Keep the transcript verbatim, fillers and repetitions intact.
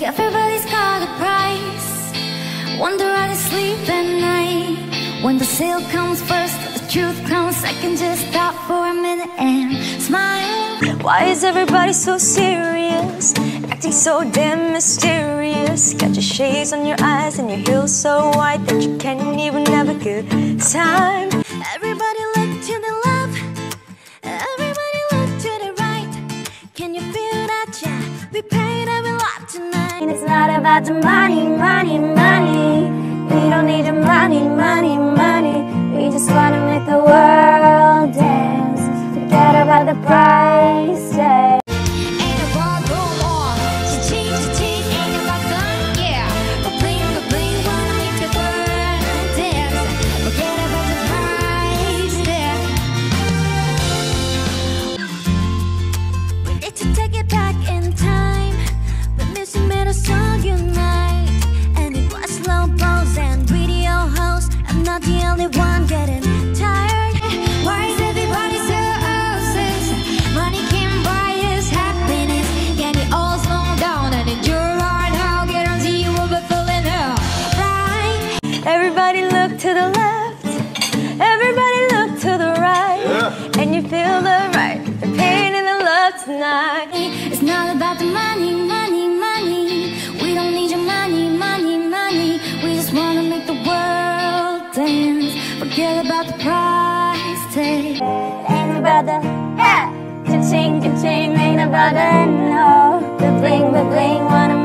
Everybody's got a price. Wonder how they sleep at night. When the sale comes first, the truth comes second. Just stop for a minute and smile. Why is everybody so serious? Acting so damn mysterious. Got your shades on your eyes and your heels so white that you can't even have a good time. Everybody look to the left, everybody look to the right. Can you feel that? Yeah, we paid every lot tonight. And it's not about the money, money, money. We don't need your money, money, money. We just wanna make the world dance. Forget about the price tag. Ain't about no more. Cha-ching, cha-ching, ain't about fun, yeah. But bling, but bling, wanna make the world dance. Forget about the price tag. We need to take it back in time. The music made us all unite. And it was slow pose and video host. I'm not the only one getting tired. Why is everybody so obsessed? Money can buy us happiness. Can it all slow down and endure right now? Guarantee you will be feeling alright. Everybody look to the left, everybody look to the right, yeah. And you feel the right, the pain and the love tonight. It's not about the money, money, money. We don't need your money, money, money. We just wanna make the world dance. Forget about the price tag. Ain't about the ha, ka-ching, ka-ching. Ain't about the no, the bling, the bling. Wanna